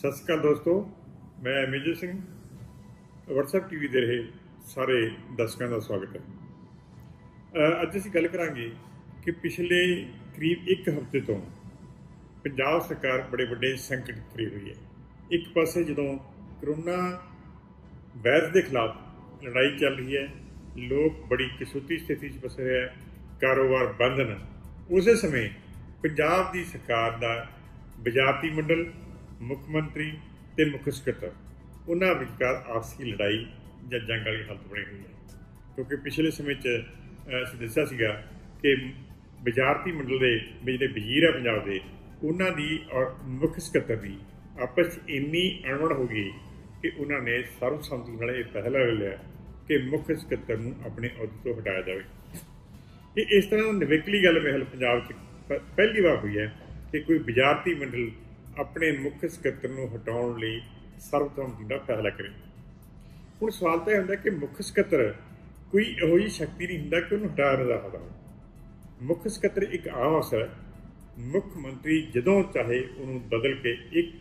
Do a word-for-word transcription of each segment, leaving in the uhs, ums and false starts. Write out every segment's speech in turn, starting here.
सत श्री अकाल दोस्तों, मैं मेजर सिंह WhatsApp टीवी दे रहे सारे दर्शकों का स्वागत है। अज असीं गल करांगे कि पिछले करीब एक हफ्ते तो पंजाब सरकार बड़े बड़े संकट घिरी हुई है। एक पासे जदों करोना वायरस के खिलाफ लड़ाई चल रही है, लोग बड़ी कसूती स्थिति च फसे हुए, कारोबार बंद न, उस समय पंजाब की सरकार का वजारती मंडल, मुख मंत्री ते मुख सकत्तर उन्होंने विचकार आपसी लड़ाई या जंग वाली हालत बनी हुई है। क्योंकि पिछले समय असीं दस्सिया सीगा कि वजारती मंडल के जिहड़े वजीर है पंजाब के, उन्होंने और मुख सकत्तर की आपस इन्नी अणबण हो गई कि उन्होंने सर्वसम्मति नाल यह फैसला ले लिया कि मुख सकत्तर नूं अपने अहुदे तो हटाया जाए। ये इस तरह निवेकली गल मेरे पंजाब पहली बार हुई है कि कोई वजारती मंडल अपने मुख सकत्तर नूं हटाउण लई सर्वसम्मति का फैसला करे। हुण सवाल तो यह होंदा कि मुख सकत्तर कोई इहो जी शक्ति नहीं हुंदा कि उन्हें हटा नहीं सकदा। मुख सकत्तर एक आम अफसर है। मुख मंत्री जदों चाहे उन्होंने बदल के एक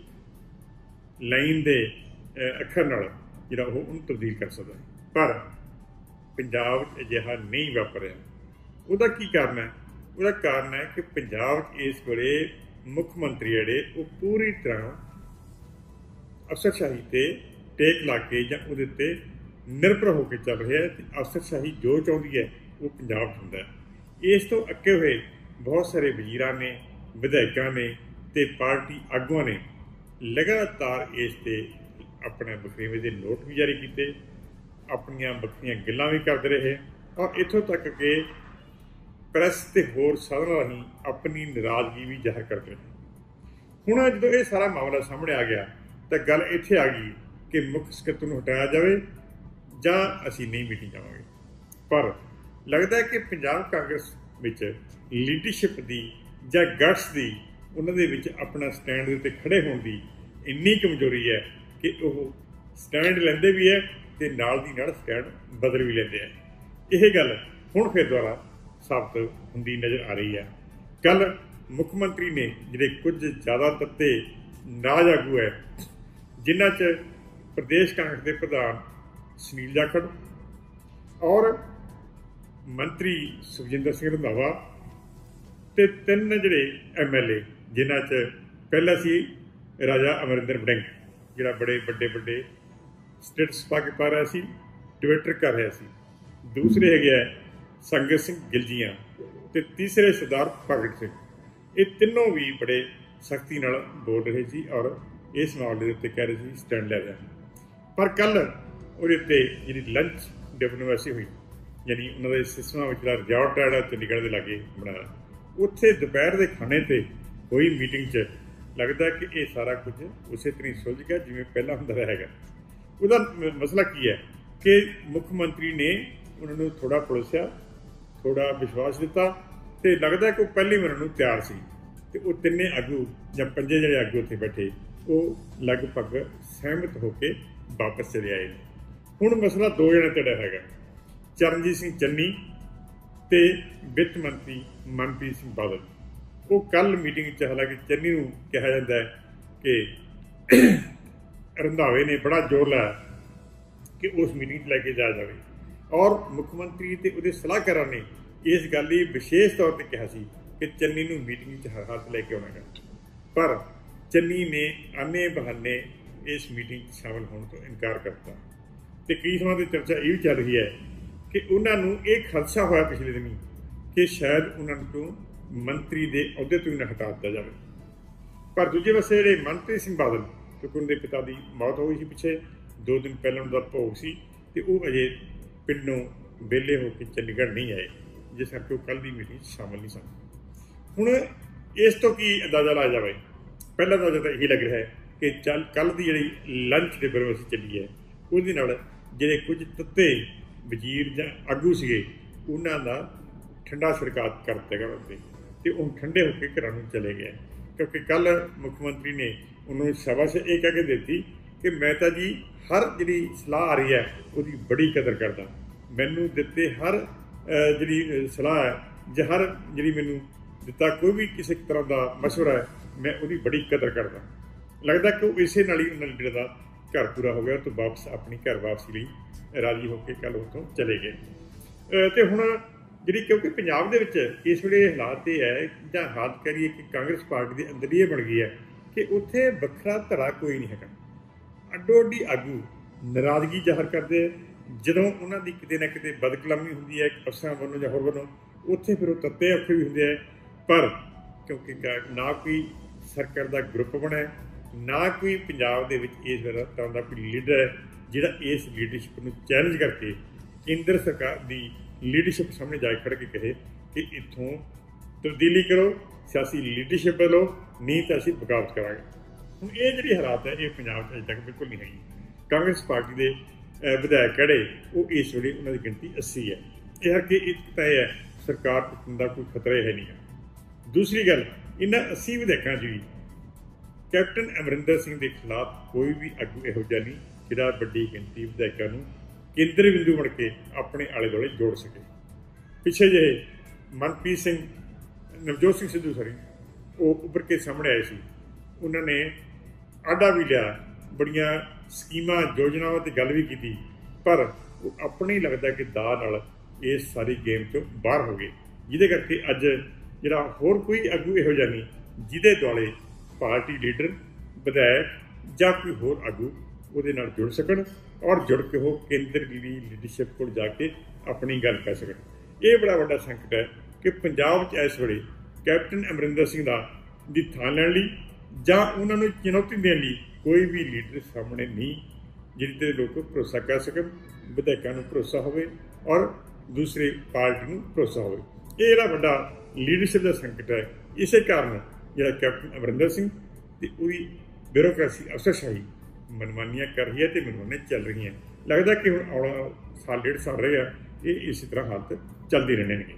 लाइन के अखर नाल जिहड़ा ओह उहनूं तब्दील कर सकदा है। पर पंजाब अजिहा नहीं वापर रहा। उहदा की कारण है? उहदा कारण है कि पंजाब इस वेले मुख मंत्री जिहड़े वो पूरी तरह अफसरशाही ते टेक ला के जां उहदे ते निर्भर होकर चल रहे हैं। अफसरशाही जो चाहती है वो पंजाब हुंदा है। इस तो अगे हुए बहुत सारे वजीरां ने, विधायकों ने ते पार्टी आगुआं ने लगातार इस ते अपने बखरेवे के नोट भी जारी किए, अपनियां बखरियां गल्लां भी करते रहे और इत्थों तक कि प्रैस ते होर साधनां राहीं अपनी नाराज़गी भी जाहिर करते रहे। हुण जदों ये सारा मामला सामने आ गया तो गल इत्थे आ गई कि मुख सकत्तर नूं हटाया जाए जां असीं नहीं मीटिंग जावांगे। पर लगता है कि पंजाब कांग्रेस विच लीडरशिप की जां गट्स की उन्हां दे विच अपना स्टैंड दे उत्ते खड़े होण दी इन्नी कमजोरी है कि वह स्टैंड लैंदे भी है ते नाल दी नाल स्टैंड बदल भी लैंदे है। यह गल हुण फिर दुबारा साबित होंदी नज़र आ रही है। कल मुख मंत्री ने जिहड़े कुछ ज़्यादा तत्ते नाराज आगू है, जिन्हां च प्रदेश कांग्रेस के प्रधान सुनील जाखड़ और मंत्री सुखजिंदर सिंह रंधावा ते तीन जिहड़े एम एल ए, जिन्हां च पहला सी राजा अमरिंदर वड़िंग जिहड़ा बड़े बड़े बड़े स्टेटस पा के पा रहा सी, ट्विटर कर रहा सी। दूसरे है संगत सिंह गिलजियां ते तीसरे सरदार भगत सिंह। ये तीनों भी बड़े सख्ती नाल बोल रहे थे और इस मामले के उत्ते कह रहे थे स्टैंड ले रहे हैं। पर कल उहदे उत्ते जिहड़ी लंच डिप्लोमेसी हुई, यानी उन्होंने सिस्टम में रिजॉर्ट है चंडीगढ़ के लागे बनाया, उत्थे दोपहर के खाने पर हुई मीटिंग च लगता है कि ये सारा कुछ उस तरह सुलझ गया जिवें पहला हुंदा रहेगा। उसदा मसला की है कि मुख मंत्री ने उन्होंने थोड़ा पड़ोसिया, थोड़ा विश्वास दिता तो लगता है कि वह पहले मरन तैयार सी। तो वो तिन्ने आगू या पंजे जिहड़े आगू उत्थे बैठे वो लगभग सहमत होकर वापस चले आए। हुण मसला दो जने धड़ा है, चरणजीत सिंह चन्नी ते वित्त मंत्री मनप्रीत सिंह बादल। वो कल मीटिंग च हालांकि चन्नी नूं कहा जाता है कि रंधावे ने बड़ा जोर लाया कि उस मीटिंग लैके जाया जाए और मुख्यमंत्री ते उहदे सलाहकारां ने इस गल की विशेष तौर पर कहा सी कि चन्नी नूं मीटिंग हर हाल लैके आउणा है। पर चन्नी ने आने बहाने इस मीटिंग शामिल होने तो इनकार करता। तो कई थां ते चर्चा ये भी चल रही है कि उन्होंने एक खदशा होया पिछले दिनी कि शायद उन्होंने मंत्री के अहुदे तो ही ना हटा दिया जाए। पर दूजे पासे जिहड़े मनप्रीत सिंह बादल, क्योंकि उनके पिता की मौत हो गई सी पिछे दो दिन पहले उनका भोग सी, तो वह अजे पिंडों वेले होकर चंडीगढ़ नहीं आए, जिस करके कल की मीटिंग शामिल नहीं सन। हुण इस तो की अंदाजा लाया जाए? पहला अंदाजा तो यही लग रहा है कि चल कल की जी लंच डिप्लोमेसी चली है उसदे नाल जिहड़े कुछ तत्ते वजीर जां आगू सीगे उन्हां दा ठंडा छिड़काव कर दिया गया तो वो ठंडे होकर घरों में चले गए। क्योंकि कल मुख्यमंत्री ने उन्होंने शाबाश ये कह के देती कि मैं तो जी हर जी सलाह आ रही है उसकी बड़ी कदर करता, मैनू दिते हर जी सलाह है ज हर जी मैनू दिता कोई भी किसी तरह का मशवरा है मैं उसकी बड़ी कदर करता। लगता कि वो इसे नाल ही उन्होंने लीडर का घर पूरा हो गया, तो वापस अपनी घर वापसी लिए राजी होकर कल उतों चले गए। तो हुण जी क्योंकि पंजाब के इस वे हालात ये है जां हालत करिए कि कांग्रेस पार्टी के अंदर ये बन गई है कि उत्थे वखरा धड़ा कोई नहीं है, अड्डो अड्डी आगू नाराज़गी जाहिर करते जदों उन्होंने किते ना किते बदकलामी होंदी है अफसरां वालों जां होर वालों, उत्थे फिर वो तत्ते औखे भी होंदे है। पर क्योंकि ना कोई सरकार का ग्रुप बना, ना कोई पंजाब दे विच इस तरह का कोई लीडर है जिहड़ा इस लीडरशिप को चैलेंज करके केंद्र सरकार की लीडरशिप सामने जाके खड़ के कहे कि इत्थों तब्दीली करो, सियासी लीडरशिप बदलो, नहीं तो असीं बगावत करांगे। हुण ये जिहड़ी हालात है ये पंजाब अजे तक बिल्कुल नहीं है। कांग्रेस पार्टी के विधायक किहड़े वो इस वेले उन्हां दी गिणती अस्सी है। यह हर कि एक तो है सरकार टुटण का कोई खतरा है नहीं। दूसरी गल, इन्हां अस्सी विधायकों च भी कैप्टन अमरिंदर सिंह के खिलाफ कोई भी आगू इहो जिहा नहीं जिहड़ा वड्डी गिणती विधायकों नूं केंद्र बिंदु बन के अपने आले दुआले जोड़ सके। पिछे जे मनप्रीत सिंह नवजोत सिंह सिद्धू सॉरी वो उभर के सामने आए सी, उन्होंने आडा भी लिया, बड़िया स्कीमां योजनावां ते गल भी की, पर वो अपने ही लगता कि दाऽ नाल इस सारी गेम तो बाहर हो गए, जिहदे करके अज जिहड़ा होर कोई आगू इहो जिहा नहीं जिहदे दुआले पार्टी लीडर विधायक जां कोई होर आगू उहदे नाल जुड़ सकन और जुड़ के वो केंद्र की लीडरशिप को जाके अपनी गल कह सकन। ये बड़ा वड्डा संकट है कि पंजाब च इस वेले कैप्टन अमरिंदर सिंह दा दी थां लैण लई जां उन्हां नूं चुनौती देण लई कोई भी लीडर सामने नहीं जिहदे ते लोग भरोसा कर सकन, विधायकों नूं भरोसा होवे और दूसरी पार्टी नूं भरोसा होवे। ये जिहड़ा वड्डा लीडरशिप का संकट है, इस कारण जिहड़ा कैप्टन अमरिंदर सिंह ते उहदी ब्यूरोक्रेसी अफसरशाही मनमानियां कर रही है तो मनमानियां चल रही हैं। लगता कि हुण आउणा साल डेढ़ साल रहा ये इस तरह हालत चलती रहने।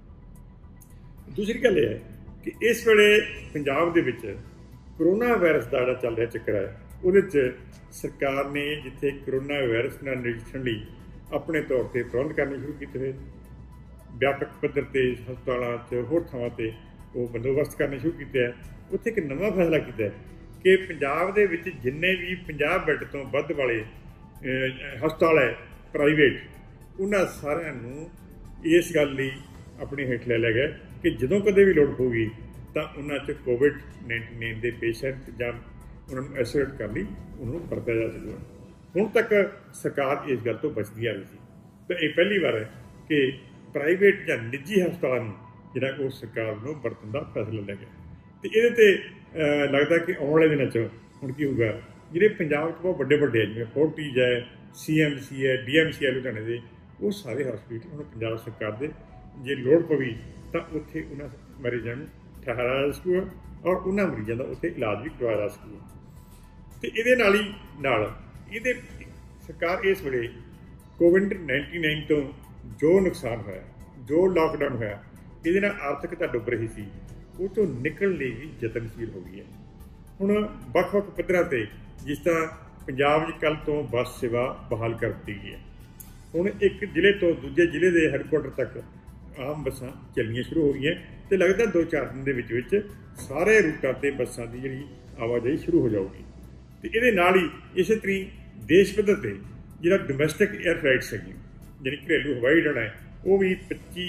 दूसरी गल यह है कि इस वेले पंजाब दे विच करोना वायरस का जिहड़ा चल रहा चक्कर है उहदे सरकार ने जिथे करोना वायरस नाल नजिठण लई अपने तौर पर प्रबंध करने शुरू किए हुए, व्यापक पद्धर से हस्पतालों च होर थावां ते वो बंदोबस्त करने शुरू किया है। उत्थे एक नवां फैसला किया है कि पंजाब दे विच जिन्ने भी पचास बैड तो वध वाले हस्पताल है प्राइवेट, उन्हां सारिआं नूं इस गल लई अपने हेठ लै लिया गया कि जदों कदे भी लोड़ होगी तो उन्हां च कोविड नाइनटीन नाइन के पेशेंट जां उन्हां नूं आइसोलेट करने लई उन्हां नूं वरतिया जा सकदा। हुण तक सरकार इस गल तो बचदी आ रही सी, तो ये पहली बार है कि प्राइवेट जां निजी हस्पतालों नूं जिहड़ा वो सरकार नूं वरतण दा फैसला लिया गया। तो ये लगता कि आने वाले दिनों हुण की होगा जिहड़े पंजाब च बहुत बड़े बड़े जिवें फोर्टिज है, सी एम सी है, डी एम सी है लुधियाने के, वो सारे हॉस्पिटल हुण पंजाब सरकार दे जे लोड़ पवी तो उत्थे उन्हां मरीज़ों नूं ठहराया जा सकूगा और उन्हां मरीज़ों का उत्थे इलाज भी करवाया जा सकूगा। तो इहदे नाल ही नाल इहदे सरकार इस वेले कोविड नाइनटी नाइन तो जो नुकसान होया, जो लॉकडाउन होया, इहदे नाल आर्थिकता डुब रही सी, वो तो निकलने लिए भी यतनशील हो गई है। हुण वख-वख पद्धरां ते जिस तरह पंजाब च कल तो बस सेवा बहाल कर दी गई है, हुण एक जिले तो दूजे जिले के हैडकुआटर तक आम बसां चलनियां शुरू हो गई हैं तो लगता दो चार दिन के विच विच सारे रूटां ते बसां की जिहड़ी आवाजाही शुरू हो जाऊगी। तो इहदे नाल ही इस तरी देश पद्धर ते जिहड़ा डोमैसटिक एयर फ्लाइट्स हैगियां जिहड़ी घरेलू हवाई अड्डा है वो भी पच्ची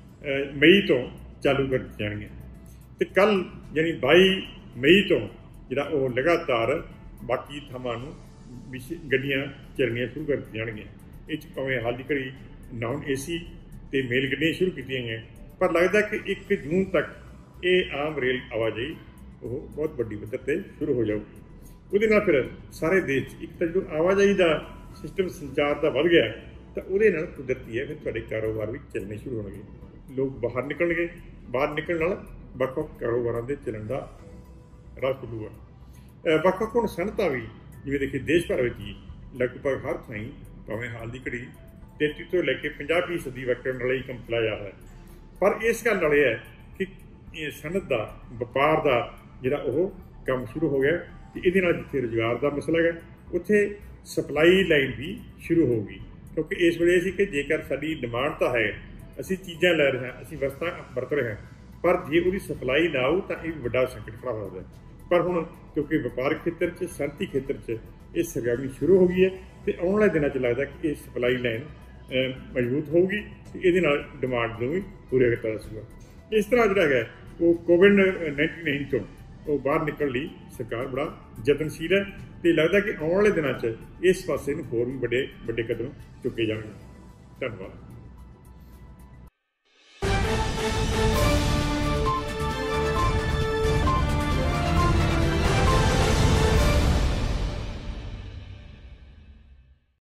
मई तो चालू कर दी जाणगीआं। तो कल यानी बाई मई तो जिहड़ा वो लगातार बाकी थावां नूं गड्डियां चलनियां शुरू कर दी जाणगीआं। इह भावें हाल दी घड़ी नॉन ए सी ते मेल गड्डियां शुरू कीतियां गईयां, पर लगता कि एक जून तक ये आम रेल आवाजाही वो बहुत वड्डी पद्धर ते शुरू हो जाऊगी। उहदे नाल फिर सारे देश एक तो जो आवाजाही का सिस्टम संचार का वध गया तो उहदे नाल कुदरती है फिर तुहाडे कारोबार भी चलने शुरू होणगे, लोग बाहर निकलणगे, बाहर निकलण नाल ਵੱਖ-ਵੱਖ कारोबारों के चलन का राह खुलूगा। ਵੱਖ-ਵੱਖ हुण सनअतां भी जिवें देखिए देश भर में ही लगभग हर थाई भावें हाल की घड़ी तेती तो लैके पचास फीसदी वैक्टर नाल ही काम चलाया जा रहा है, पर इस गल नाल है कि सनअत का व्यापार का जिहड़ा वो काम शुरू हो गया तो ये जिथे रोजगार का मसला है उत्थे सप्लाई लाइन भी शुरू होगी, क्योंकि इस वेले सी कि जेकर साडी डिमांड तो है, असीं चीज़ां लै रहे हैं, असीं वस्तां वरत रहे हैं, पर जे उसकी सप्लाई ना आऊ तो यह बड़ा संकट खड़ा हो जाए। पर हुण क्योंकि व्यापारक खेत्र च सनती खेत्र च ये सरगर्मी शुरू हो गई है तो आने वाले दिनों च लगता कि सप्लाई लाइन मजबूत होगी तो ये डिमांड को भी पूरा किया जा सकूगा। इस तरह जोड़ा है वो कोविड नाइनटीन नाइन तो वो बाहर निकलने लिए सरकार बड़ा यतनशील है तो लगता कि आने वाले दिनों च इस पासे होर भी बड़े बड़े कदम चुके जाएंगे। धन्यवाद।